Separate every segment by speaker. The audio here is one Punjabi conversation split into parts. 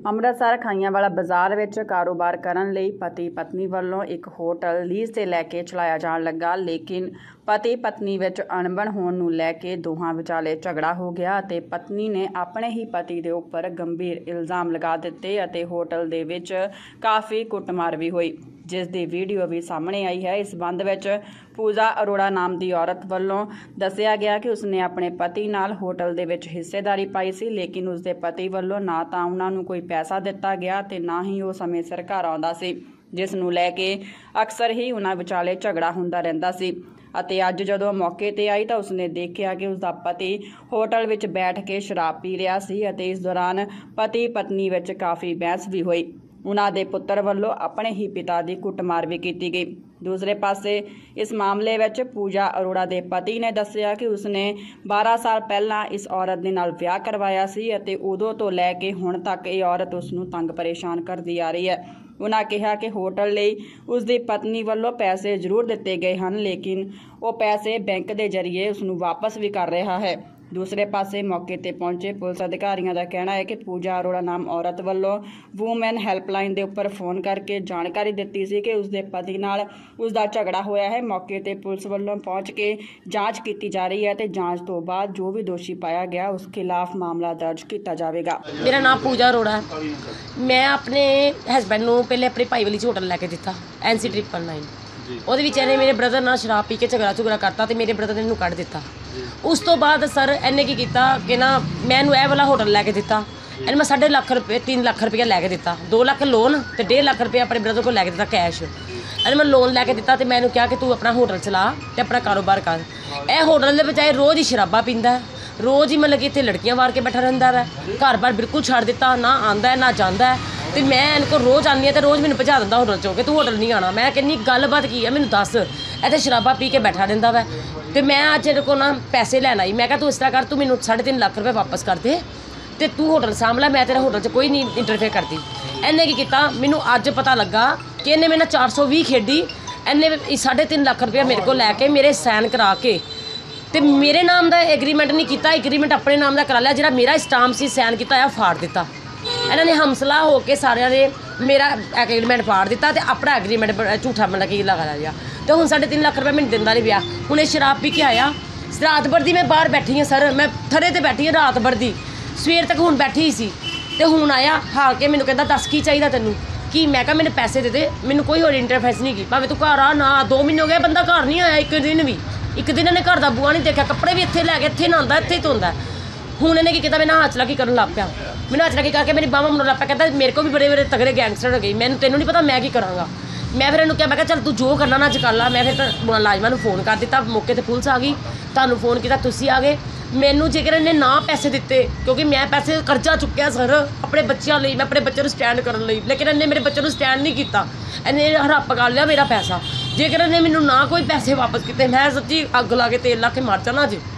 Speaker 1: ਅੰਮ੍ਰਿਤਸਰ ਖਾਈਆਂਵਾਲਾ ਬਾਜ਼ਾਰ ਵਿੱਚ ਕਾਰੋਬਾਰ ਕਰਨ ਲਈ ਪਤੀ ਪਤਨੀ ਵੱਲੋਂ ਇੱਕ ਹੋਟਲ ਲੀਜ਼ ਤੇ ਲੈ ਕੇ ਚਲਾਇਆ ਜਾਣ ਲੱਗਾ, ਲੇਕਿਨ ਪਤੀ ਪਤਨੀ ਵਿੱਚ ਅਣਬਣ ਹੋਣ ਨੂੰ ਲੈ ਕੇ ਦੋਹਾਂ ਵਿਚਾਲੇ ਝਗੜਾ ਹੋ ਗਿਆ ਅਤੇ ਪਤਨੀ ਨੇ ਆਪਣੇ ਹੀ ਪਤੀ ਦੇ ਉੱਪਰ ਗੰਭੀਰ ਇਲਜ਼ਾਮ ਲਗਾ ਦਿੱਤੇ ਅਤੇ ਹੋਟਲ ਦੇ ਵਿੱਚ ਕਾਫੀ ਕੁੱਟਮਾਰ ਵੀ ਹੋਈ, जिस दी वीडियो भी सामने आई है। इस संबंध विच पूजा अरोड़ा नाम की औरत वालों दसिया गया कि उसने अपने पति नाल होटल दे विच हिस्सेदारी पाई सी, लेकिन उसके पति वालों ना तां उन्हां नूं कोई पैसा दिता गया ते ना ही वो समय सिर घर आउंदा सी, जिस नूं लैके अक्सर ही उन्हां विचाले झगड़ा हुंदा रहिंदा सी। ਅਤੇ ਅੱਜ ਜਦੋਂ मौके ਤੇ आई तो उसने देखा कि उसका पति होटल विच बैठ के शराब पी रहा सी ਅਤੇ इस दौरान पति पत्नी विच काफ़ी बहस भी हुई। उन्हां दे पुत्तर वल्लों अपने ही पिता की कुटमार भी की गई। दूसरे पासे इस मामले विच पूजा अरोड़ा के पति ने दस्सिया कि उसने 12 साल पहला इस औरत दे नाल विआह करवाया सी ਅਤੇ उदों तो लैके हुण तक ये औरत उसनूं तंग परेशान करती आ रही है। उन्हां कहा कि होटल लई उसकी पत्नी वल्लों पैसे जरूर दिते गए हैं, लेकिन वो पैसे बैंक के जरिए उसनूं वापस भी कर रहा है। दूसरे पासे मौके ते पहुंचे पुलिस अधिकारियों का कहना है कि पूजा अरोड़ा नाम औरत वल्लों वूमेन हैल्पलाइन के उपर फोन करके जानकारी दी सी कि उसके पति नाल उसका झगड़ा होया है। मौके ते पुलिस वल्लों पहुंच के जांच की जा रही है तो जांच तो बाद जो भी दोषी पाया गया उस खिलाफ मामला दर्ज किया जाएगा।
Speaker 2: मेरा नाम पूजा अरोड़ा है। मैं अपने हसबैंड नूं पहले अपने भाई वाली होटल लैके दिता NC 999 ਉਹਦੇ ਵਿੱਚ ਇਹਨੇ ਮੇਰੇ ਬ੍ਰਦਰ ਨਾਲ ਸ਼ਰਾਬ ਪੀ ਕੇ ਝਗੜਾ ਕਰਤਾ ਤੇ ਮੇਰੇ ਬ੍ਰਦਰ ਨੇ ਇਹਨੂੰ ਕੱਢ ਦਿੱਤਾ। ਉਸ ਤੋਂ ਬਾਅਦ ਸਰ ਇਹਨੇ ਕੀ ਕੀਤਾ ਕਿ ਨਾ ਮੈਂ ਇਹਨੂੰ ਇਹ ਵਾਲਾ ਹੋਟਲ ਲੈ ਕੇ ਦਿੱਤਾ। ਇਹਨੂੰ ਮੈਂ 3.5 ਲੱਖ ਰੁਪਏ 3 ਲੱਖ ਰੁਪਏ ਲੈ ਕੇ ਦਿੱਤਾ, 2 ਲੱਖ ਲੋਨ ਤੇ 1.5 ਲੱਖ ਰੁਪਏ ਆਪਣੇ ਬ੍ਰਦਰ ਕੋਲ ਲੈ ਕੇ ਦਿੱਤਾ ਕੈਸ਼। ਇਹਨੂੰ ਮੈਂ ਲੋਨ ਲੈ ਕੇ ਦਿੱਤਾ ਤੇ ਮੈਂ ਇਹਨੂੰ ਕਿਹਾ ਕਿ ਤੂੰ ਆਪਣਾ ਹੋਟਲ ਚਲਾ ਤੇ ਆਪਣਾ ਕਾਰੋਬਾਰ ਕਰ। ਇਹ ਹੋਟਲ ਦੇ ਬਜਾਏ ਰੋਜ਼ ਹੀ ਸ਼ਰਾਬਾਂ ਪੀਂਦਾ, रोज़ ही मतलब कि इतने लड़कियां मार के बैठा रहता है, घर बार बिल्कुल छड़ दिता, ना आंदा है ना जाता है। तो मैं इनको रोज़ आनी है तो रोज़ मैंने भजा दिंदा होटल चो कि तू होटल नहीं आना। मैं कहनी गलबात की है मैंने दस, इतने शराबा पी के बैठा रहता वै। तो मैं अज इहदे कोल ना पैसे लैन आई, मैं कहा तू इस तरह कर, तू मैनू 3.5 लाख रुपये वापस कर दे तो तू होटल सामभ लै, मैं तेरे होटल च कोई नहीं इंटरफेयर करती। इन्हें की किया, मैनू अज पता लगा कि इन्हें मेरे 420 खेडी, इन्हें 3.5 लाख रुपया मेरे को लैके मेरे साइन करा के तो मेरे नाम का एग्रीमेंट नहीं किया, एग्रीमेंट अपने नाम का करा लिया, जो मेरा स्टाम्प से साइन किया फाड़ दिता। इन्होंने हमसला होकर सारे ने मेरा एग्रीमेंट फाड़ दिता तो अपना एग्रीमेंट झूठा मतलब कि लगा लिया। तो हूँ 3.5 लाख रुपये मैंने दिंदा नहीं पिया। हूँ शराब पी के आया, रात भर दी मैं बाहर बैठी हाँ सर, मैं थड़े ते बैठी हाँ रात भर दी, सवेर तक हूँ बैठी ही सी। तो हूँ आया हार के मैंने कहता दस की चाहिए तेनों कि मैं कहा मैंने पैसे दे दे, मैंने कोई होर इंटरफेस नहीं की। भावें तू घर आ ना, 2 महीने हो गए बंदा घर नहीं आया, एक दिन इन्हें घर का बूआ नहीं देखा, कपड़े भी इतने लैके इतने नहाता इतने धोंदा। हूँ इन्हें की किया, मैं हाथ चला की करन लग पिया, मैंने हाथ चला की करके मेरी बांह मुड़न लग पिया। कहता मेरे को भी बड़े बड़े तगड़े गैंगस्टर हो गई, मैंने तेनों नहीं पता मैं की कराँगा। मैं फिर इन्होंने कहा चल तू जो करना ना अज कर ला। मैं फिर मुलाजमान फोन कर दिता, मौके पर पुलिस आ गई, तुहानू फोन किया तुसी आ गए। मैनू जेकर इन्हें ना पैसे दिते, क्योंकि मैं पैसे कर्जा चुक्या सर अपने बच्चों लिए, मैं अपने बच्चे को स्टैंड करने लिए, लेकिन इन्हें मेरे बच्चे को स्टैंड नहीं किया, इन्हें हड़प कर लिया मेरा पैसा। जेकर इन्हें मैनू ना कोई पैसे वापस किए, मैं सच्ची अग ला के तेल ला के मर जाना जी।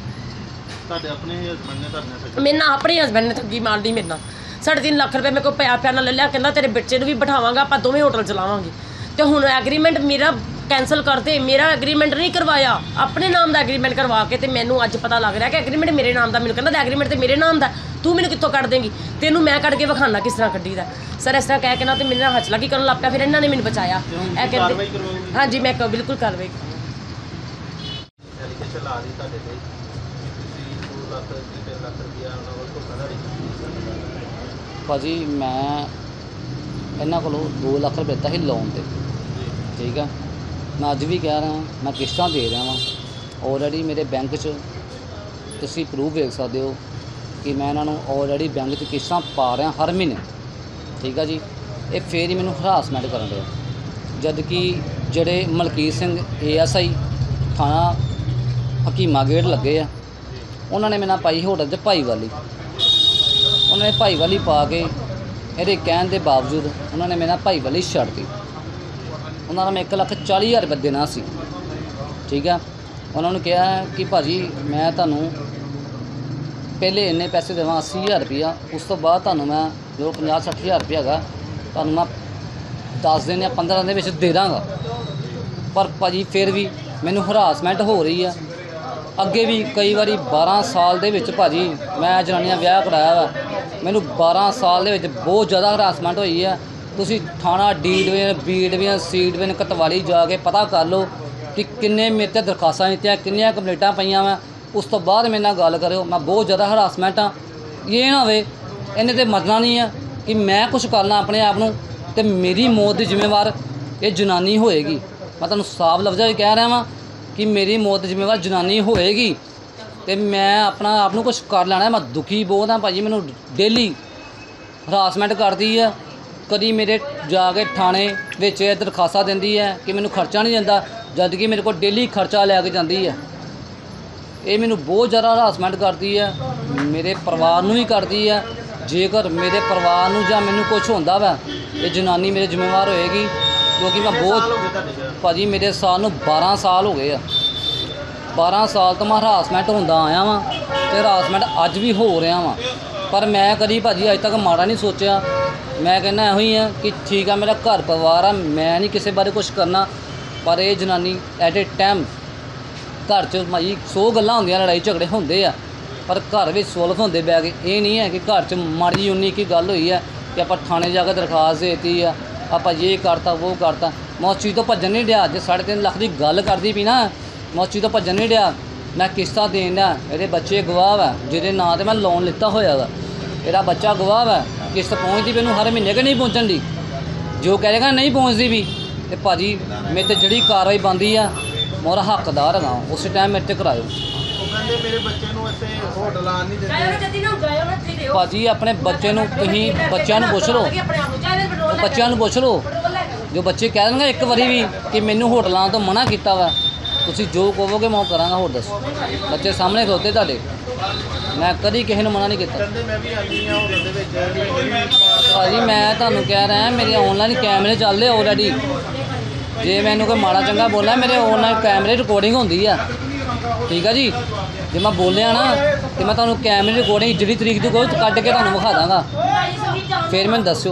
Speaker 2: मेरे ना अपने हसबैंड ने ठगी मार ली मेरे ना 3.5 लाख रुपये मेरे को प्यार ले लिया, कहना तेरे बच्चे भी बिठावांगा, आप दोवें होटल चलावांगे। तो हुण एग्रीमेंट मेरा कैंसल करते, मेरा एग्रीमेंट नहीं करवाया, अपने नाम का एग्रीमेंट करवा के। तो मैनू अज पता लग रहा कि एग्रीमेंट मेरे नाम का। मैनू कहना एग्रीमेंट तो मेरे नाम का, तू मैनू कितों कट देंगी, तेनू मैं कट के विखाना किस तरह कड्डी दा। सर इस तरह कह के ना तो मेरे हथ लगी करन लग पिया, फिर इन्होंने मैनू बचाया। कहते हाँ जी मैं बिल्कुल कार्रवाई
Speaker 3: भाजी। मैं इन्हों को 2 लाख रुपये दिता ही लोन पर, ठीक है। मैं अज भी कह रहा, मैं किश्तां दे रहा वहाँ ऑलरेडी मेरे बैंक च, तुसीं प्रूफ देख सकते हो कि मैं इन्हों ऑलरेडी बैंक च किश्तां पा रहा हर महीने, ठीक है जी। ये फिर ही मैनू हरासमेंट कर रहे, जबकि जोड़े मलकीत सिंह ASI थाना हकीमा गेट लगे आ, उन्होंने मेरे नाल पाई होटल च भाईवाली, उन्होंने भाईवाली पा के ये कहने के बावजूद उन्होंने मेरे नाल भाईवाली छड़ दी। उन्होंने मैं 1,40,000 रुपये देना सी, ठीक है। उन्होंने कहा कि भाजी मैं तुहानू पहले इन्ने पैसे देवां 80,000 रुपया, उस तो बाद तुहानू मैं जो 50-60,000 रुपया है तुहानू मैं 10 दिन या 15 दिन विच दे दांगा। पर भाजी फिर भी मैनू हरासमेंट हो रही है। अगे भी कई बारी 12 साल दे विच भाजी मैं जनानियां विआह कराया वा, ਮੈਨੂੰ 12 ਸਾਲ ਦੇ ਵਿੱਚ ਬਹੁਤ ਜ਼ਿਆਦਾ ਹਰਾਸਮੈਂਟ ਹੋਈ ਹੈ। ਤੁਸੀਂ ਥਾਣਾ D division, B division, C division, ਕਤਵਾਲੀ ਜਾ ਕੇ ਪਤਾ ਕਰ ਲਓ ਕਿ ਕਿੰਨੇ ਮੇਰੇ 'ਤੇ ਦਰਖਾਸਤਾਂ ਦਿੱਤੀਆਂ, ਕਿੰਨੀਆਂ ਕੰਪਲੇਂਟਾਂ ਪਈਆਂ ਵਾ। ਉਸ ਤੋਂ ਬਾਅਦ ਮੇਰੇ ਨਾਲ ਗੱਲ ਕਰਿਓ। ਮੈਂ ਬਹੁਤ ਜ਼ਿਆਦਾ ਹਰਾਸਮੈਂਟ ਹਾਂ। ਇਹ ਨਾ ਹੋਵੇ ਇਹਨੇ ਤੇ ਮਰਨਾ ਨਹੀਂ ਆ ਕਿ ਮੈਂ ਕੁਝ ਕਰਨਾ ਆਪਣੇ ਆਪ ਨੂੰ ਤੇ ਮੇਰੀ ਮੌਤ ਦੀ ਜ਼ਿੰਮੇਵਾਰ ਇਹ ਜਨਾਨੀ ਹੋਏਗੀ। ਮੈਂ ਤੁਹਾਨੂੰ ਸਾਫ਼ ਲਫ਼ਜ਼ਾਂ ਵਿੱਚ ਕਹਿ ਰਿਹਾ ਵਾਂ ਕਿ ਮੇਰੀ ਮੌਤ ਦੀ ਜ਼ਿੰਮੇਵਾਰ ਜਨਾਨੀ ਹੋਏਗੀ ਤੇ ਮੈਂ ਆਪਣਾ ਆਪ ਨੂੰ ਕੁਝ ਕਰ ਲੈਣਾ। ਮੈਂ ਦੁਖੀ ਬਹੁਤ ਹਾਂ ਭਾਜੀ, ਮੈਨੂੰ ਡੇਲੀ ਹਰਾਸਮੈਂਟ ਕਰਦੀ ਆ। ਕਦੀ ਮੇਰੇ ਜਾ ਕੇ ਥਾਣੇ ਵਿੱਚ ਦਰਖਾਸਤਾਂ ਦਿੰਦੀ ਹੈ ਕਿ ਮੈਨੂੰ ਖਰਚਾ ਨਹੀਂ ਦਿੰਦਾ, ਜਦ ਕਿ ਮੇਰੇ ਕੋਲ ਡੇਲੀ ਖਰਚਾ ਲੈ ਕੇ ਜਾਂਦੀ ਹੈ। ਇਹ ਮੈਨੂੰ ਬਹੁਤ ਜ਼ਿਆਦਾ ਹਰਾਸਮੈਂਟ ਕਰਦੀ ਹੈ, ਮੇਰੇ ਪਰਿਵਾਰ ਨੂੰ ਵੀ ਕਰਦੀ ਹੈ। ਜੇਕਰ ਮੇਰੇ ਪਰਿਵਾਰ ਨੂੰ ਜਾਂ ਮੈਨੂੰ ਕੁਝ ਹੁੰਦਾ ਵਾ ਇਹ ਜਨਾਨੀ ਮੇਰੇ ਜ਼ਿੰਮੇਵਾਰ ਹੋਏਗੀ, ਕਿਉਂਕਿ ਮੈਂ ਬਹੁਤ ਭਾਜੀ ਮੇਰੇ ਸਾਲ ਨੂੰ 12 ਸਾਲ ਹੋ ਗਏ ਆ। 12 ਸਾਲ ਤੋਂ ਮੈਂ ਹਰਾਸਮੈਂਟ ਹੁੰਦਾ ਆਇਆ ਵਾਂ ਤੇ ਹਰਾਸਮੈਂਟ ਅੱਜ ਵੀ ਹੋ ਰਿਹਾ ਵਾਂ। ਪਰ ਮੈਂ ਕਦੀ ਭਾਜੀ ਅੱਜ ਤੱਕ ਮਾੜਾ ਨਹੀਂ ਸੋਚਿਆ। ਮੈਂ ਕਹਿੰਦਾ ਇਹੋ ਹੀ ਆ ਕਿ ਠੀਕ ਆ, ਮੇਰਾ ਘਰ ਪਰਿਵਾਰ ਆ, ਮੈਂ ਨਹੀਂ ਕਿਸੇ ਬਾਰੇ ਕੁਝ ਕਰਨਾ। ਪਰ ਇਹ ਜਨਾਨੀ ਐਟ ਏ ਟਾਈਮ ਘਰ 'ਚ ਭਾਈ 100 ਗੱਲਾਂ ਹੁੰਦੀਆਂ, ਲੜਾਈ ਝਗੜੇ ਹੁੰਦੇ ਆ, ਪਰ ਘਰ ਵਿੱਚ ਸੋਲਵ ਹੁੰਦੇ ਬੈ ਕੇ। ਇਹ ਨਹੀਂ ਹੈ ਕਿ ਘਰ 'ਚ ਮਾੜੀ ਉਨੀ ਕੀ ਗੱਲ ਹੋਈ ਹੈ ਕਿ ਆਪਾਂ ਥਾਣੇ ਜਾ ਕੇ ਦਰਖਾਸਤ ਦੇ ਦਿੱਤੀ ਆ, ਆਪਾਂ ਇਹ ਕਰਤਾ ਉਹ ਕਰਤਾ। ਮੈਂ ਉਸ ਚੀਜ਼ ਤੋਂ ਭੱਜਣ ਨਹੀਂ ਡਿਆ। ਜੇ 3.5 ਲੱਖ ਦੀ ਗੱਲ ਕਰਦੀ ਪਈ ਨਾ, ਮੈਂ ਉਸ ਚੀਜ਼ ਤੋਂ ਭੱਜਣ ਨਹੀਂ ਡਿਆ। ਮੈਂ ਕਿਸ਼ਤਾਂ ਦੇਣ ਡਿਆ, ਇਹਦੇ ਬੱਚੇ ਗਵਾਹ ਵਾ ਜਿਹਦੇ ਨਾਂ 'ਤੇ ਮੈਂ ਲੋਨ ਲਿੱਤਾ ਹੋਇਆ ਵਾ। ਇਹਦਾ ਬੱਚਾ ਗਵਾਹ ਵਾ, ਕਿਸ਼ਤ ਪਹੁੰਚਦੀ ਵੀ ਇਹਨੂੰ ਹਰ ਮਹੀਨੇ ਕਿ ਨਹੀਂ ਪਹੁੰਚਣ ਦੀ। ਜੋ ਕਹੇਗਾ ਨਹੀਂ ਪਹੁੰਚਦੀ ਵੀ ਤੇ ਭਾਜੀ ਮੇਰੇ 'ਤੇ ਜਿਹੜੀ ਕਾਰਵਾਈ ਬਣਦੀ ਆ ਮੇਰਾ ਹੱਕਦਾਰ ਹੈਗਾ, ਉਸ ਟਾਈਮ ਮੇਰੇ 'ਤੇ ਕਰਾਇਓ।
Speaker 4: ਕਹਿੰਦੇ ਮੇਰੇ ਬੱਚੇ ਨੂੰ ਇੱਥੇ ਹੋਟਲ ਆਉਣ ਨਹੀਂ ਦਿੰਦੇ।
Speaker 3: ਭਾਜੀ ਆਪਣੇ ਬੱਚੇ ਨੂੰ ਤੁਸੀਂ ਬੱਚਿਆਂ ਨੂੰ ਪੁੱਛ ਲਓ, ਬੱਚਿਆਂ ਨੂੰ ਪੁੱਛ ਲਓ। ਜੋ ਬੱਚੇ ਕਹਿ ਦੇਣਗੇ ਇੱਕ ਵਾਰੀ ਵੀ ਕਿ ਮੈਨੂੰ ਹੋਟਲਾਂ ਤੋਂ ਮਨਾ ਕੀਤਾ ਵਾ, ਤੁਸੀਂ ਜੋ ਕਹੋਗੇ ਮੈਂ ਉਹ ਕਰਾਂਗਾ। ਹੋਰ ਦੱਸੋ, ਬੱਚੇ ਸਾਹਮਣੇ ਖਲੋਤੇ ਤੁਹਾਡੇ, ਮੈਂ ਕਦੀ ਕਿਸੇ ਨੂੰ ਮਨਾ ਨਹੀਂ ਕੀਤਾ।
Speaker 4: ਕਹਿੰਦੇ ਮੈਂ ਵੀ ਆਉਂਦੀ ਹਾਂ ਹੋਟਲ ਦੇ ਵਿੱਚ।
Speaker 3: ਭਾਜੀ ਮੈਂ ਤੁਹਾਨੂੰ ਕਹਿ ਰਿਹਾ ਮੇਰੇ ਆਨਲਾਈਨ ਕੈਮਰੇ ਚੱਲਦੇ ਆਲਰੇਡੀ। ਜੇ ਮੈਨੂੰ ਕੋਈ ਮਾੜਾ ਚੰਗਾ ਬੋਲਿਆ ਮੇਰੇ ਆਨਲਾਈਨ ਕੈਮਰੇ ਰਿਕਾਰਡਿੰਗ ਹੁੰਦੀ ਆ, ਠੀਕ ਆ ਜੀ। ਜੇ ਮੈਂ ਬੋਲਿਆ ਨਾ ਤੇ ਮੈਂ ਤੁਹਾਨੂੰ ਕੈਮਰੇ ਰਿਕਾਰਡਿੰਗ ਜਿਹੜੀ ਤਰੀਕ ਦੀ ਕੋਈ ਕੱਢ ਕੇ ਤੁਹਾਨੂੰ ਵਿਖਾ ਦਾਂਗਾ, ਫਿਰ ਮੈਨੂੰ ਦੱਸਿਓ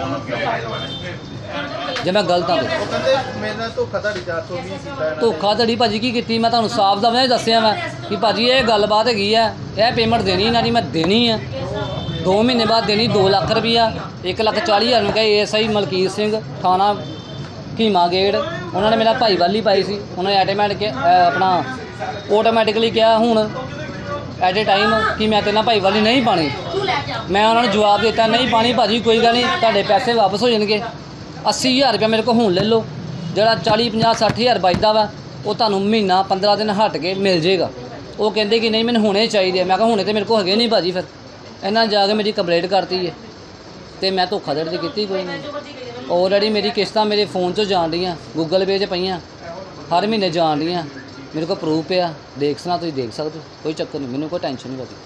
Speaker 3: ਜੇ ਮੈਂ ਗਲਤ ਹਾਂ।
Speaker 4: ਉਹ ਕਹਿੰਦੇ ਮੇਰੇ ਨਾਲ ਧੋਖਾਧੜੀ 420 ਕੀਤਾ ਇਹਨਾਂ ਨੇ।
Speaker 3: ਧੋਖਾਧੜੀ ਭਾਜੀ ਕੀ ਕੀਤੀ? ਮੈਂ ਤੁਹਾਨੂੰ ਸਾਫ਼ ਦਾ ਦੱਸਿਆ ਵਾ ਕਿ ਭਾਜੀ ਇਹ ਗੱਲਬਾਤ ਹੈਗੀ ਆ, ਇਹ ਪੇਮੈਂਟ ਦੇਣੀ ਇਹਨਾਂ ਦੀ ਮੈਂ ਦੇਣੀ ਆ 2 ਮਹੀਨੇ ਬਾਅਦ ਦੇਣੀ। 2 ਲੱਖ ਰੁਪਈਆ 1,40,000 ਨੂੰ ਕਹੇ ਐਸਆਈ ਮਲਕੀਤ ਸਿੰਘ ਥਾਣਾ ਕੀਮਾ ਗੇੜ, ਉਹਨਾਂ ਨੇ ਮੇਰਾ ਭਾਈਵਾਲੀ ਪਾਈ ਸੀ। ਉਹਨਾਂ ਨੇ ਆਟੋਮੈਟਿਕਲੀ ਕਿਹਾ ਹੁਣ ਐਟ ਏ ਟਾਈਮ ਕਿ ਮੈਂ ਤੇਰੇ ਨਾਲ ਭਾਈਵਾਲੀ ਨਹੀਂ ਪਾਣੀ। ਮੈਂ ਉਹਨਾਂ ਨੂੰ ਜਵਾਬ ਦਿੱਤਾ ਨਹੀਂ ਪਾਣੀ ਭਾਜੀ, ਕੋਈ ਗੱਲ ਨਹੀਂ, ਤੁਹਾਡੇ ਪੈਸੇ ਵਾਪਸ ਹੋ ਜਾਣਗੇ। 80,000 ਰੁਪਇਆ ਮੇਰੇ ਕੋਲ ਹੁਣ ਲੈ ਲਓ, ਜਿਹੜਾ 40, 50, 60,000 ਬਚਦਾ ਵਾ ਉਹ ਤੁਹਾਨੂੰ ਮਹੀਨਾ 15 ਦਿਨ ਹਟ ਕੇ ਮਿਲ ਜੇਗਾ। ਉਹ ਕਹਿੰਦੇ ਕਿ ਨਹੀਂ ਮੈਨੂੰ ਹੁਣੇ ਚਾਹੀਦੇ। ਮੈਂ ਕਿਹਾ ਹੁਣੇ ਤੇ ਮੇਰੇ ਕੋਲ ਹੈਗੇ ਨਹੀਂ ਭਾਜੀ। ਫਿਰ ਇਹਨਾਂ ਜਾ ਕੇ ਮੇਰੀ ਕੰਪਲੇਂਟ ਕਰਤੀ ਹੈ ਤੇ ਮੈਂ ਧੋਖਾਧੜੀ ਕੀਤੀ ਕੋਈ ਨਹੀਂ। ਆਲਰੇਡੀ ਮੇਰੀ ਕਿਸ਼ਤਾਂ ਮੇਰੇ ਫੋਨ 'ਚੋਂ ਜਾਣ ਡੀਆਂ, ਗੂਗਲ ਪੇ 'ਚ ਪਈਆਂ, ਹਰ ਮਹੀਨੇ ਜਾਣ ਡੀਆਂ। ਮੇਰੇ ਕੋਲ ਪ੍ਰੂਫ ਪਿਆ, ਦੇਖ ਸਕਣਾ, ਤੁਸੀਂ ਦੇਖ ਸਕਦੇ ਹੋ, ਕੋਈ ਚੱਕਰ ਨਹੀਂ, ਮੈਨੂੰ ਕੋਈ ਟੈਨਸ਼ਨ ਨਹੀਂ ਭਾਜੀ।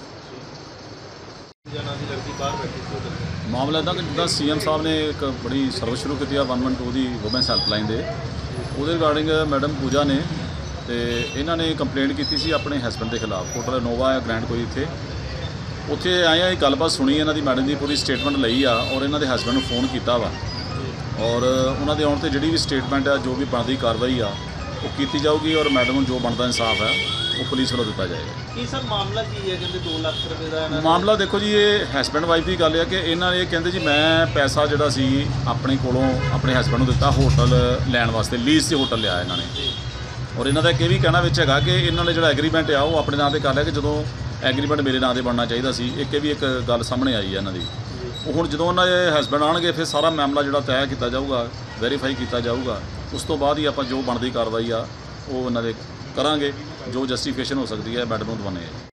Speaker 5: ਮਾਮਲਾ ਇੱਦਾਂ ਕਿ ਜਿੱਦਾਂ ਸੀਐਮ ਸਾਹਿਬ ਨੇ ਇੱਕ ਬੜੀ ਸਰਵਿਸ ਸ਼ੁਰੂ ਕੀਤੀ ਆ 112 ਦੀ ਵੂਮੈਨਸ ਹੈਲਪਲਾਈਨ ਦੇ, ਉਹਦੇ ਰਿਗਾਰਡਿੰਗ ਮੈਡਮ ਪੂਜਾ ਨੇ ਤੇ ਇਹਨਾਂ ਨੇ ਕੰਪਲੇਂਟ ਕੀਤੀ ਸੀ ਆਪਣੇ ਹਸਬੈਂਡ ਦੇ ਖਿਲਾਫ। ਹੋਟਲ ਨੋਵਾ ਹੈ ਗ੍ਰੈਂਡ ਕੋਈ ਇੱਥੇ, ਉੱਥੇ ਆਏ ਆ, ਇਹ ਗੱਲਬਾਤ ਸੁਣੀ ਇਹਨਾਂ ਦੀ, ਮੈਡਮ ਦੀ ਪੂਰੀ ਸਟੇਟਮੈਂਟ ਲਈ ਆ ਔਰ ਇਹਨਾਂ ਦੇ ਹਸਬੈਂਡ ਨੂੰ ਫੋਨ ਕੀਤਾ ਵਾ ਔਰ ਉਹਨਾਂ ਦੇ ਆਉਣ 'ਤੇ ਜਿਹੜੀ ਵੀ ਸਟੇਟਮੈਂਟ ਆ, ਜੋ ਵੀ ਬਣਦੀ ਕਾਰਵਾਈ ਆ ਉਹ ਕੀਤੀ ਜਾਊਗੀ ਔਰ ਮੈਡਮ ਨੂੰ ਜੋ ਬਣਦਾ ਇਨਸਾਫ ਹੈ ਉਹ ਪੁਲਿਸ ਵੱਲੋਂ ਦਿੱਤਾ ਜਾਏਗਾ।
Speaker 4: ਕੀ ਸਰ ਮਾਮਲਾ ਕੀ ਹੈ? ਕਹਿੰਦੇ 2 ਲੱਖ ਰੁਪਏ ਦਾ
Speaker 5: ਮਾਮਲਾ ਦੇਖੋ ਜੀ, ਇਹ ਹਸਬੈਂਡ ਵਾਈਫ ਦੀ ਗੱਲ ਹੈ ਕਿ ਇਹਨਾਂ ਨੇ ਕਹਿੰਦੇ ਜੀ ਮੈਂ ਪੈਸਾ ਜਿਹੜਾ ਸੀ ਆਪਣੇ ਕੋਲੋਂ ਆਪਣੇ ਹਸਬੈਂਡ ਨੂੰ ਦਿੱਤਾ ਹੋਟਲ ਲੈਣ ਵਾਸਤੇ, ਲੀਜ਼ 'ਤੇ ਹੋਟਲ ਲਿਆ ਇਹਨਾਂ ਨੇ। ਔਰ ਇਹਨਾਂ ਦਾ ਇੱਕ ਇਹ ਵੀ ਕਹਿਣਾ ਵਿੱਚ ਹੈਗਾ ਕਿ ਇਹਨਾਂ ਨੇ ਜਿਹੜਾ ਐਗਰੀਮੈਂਟ ਆ ਉਹ ਆਪਣੇ ਨਾਂ 'ਤੇ ਕਰ ਲਿਆ ਕਿ ਜਦੋਂ ਐਗਰੀਮੈਂਟ ਮੇਰੇ ਨਾਂ 'ਤੇ ਬਣਨਾ ਚਾਹੀਦਾ ਸੀ। ਇਹ ਵੀ ਇੱਕ ਗੱਲ ਸਾਹਮਣੇ ਆਈ ਹੈ ਇਹਨਾਂ ਦੀ। ਉਹ ਹੁਣ ਜਦੋਂ ਉਹਨਾਂ ਦੇ ਹਸਬੈਂਡ ਆਉਣਗੇ ਫਿਰ ਸਾਰਾ ਮਾਮਲਾ ਜਿਹੜਾ ਤੈਅ ਕੀਤਾ ਜਾਊਗਾ, ਵੈਰੀਫਾਈ ਕੀਤਾ ਜਾਊਗਾ। ਉਸ ਤੋਂ ਬਾਅਦ ਹੀ ਆਪਾਂ ਜੋ ਬਣਦੀ ਕਾਰਵਾਈ ਆ ਉਹ ਉਹਨਾਂ ਦੇ ਕਰਾਂਗੇ, ਜੋ ਜਸਟੀਫਿਕੇਸ਼ਨ ਹੋ ਸਕਦੀ ਹੈ ਮੈਡਮ ਨੂੰ ਦਵਾਉਂਦੇ ਹਾਂ।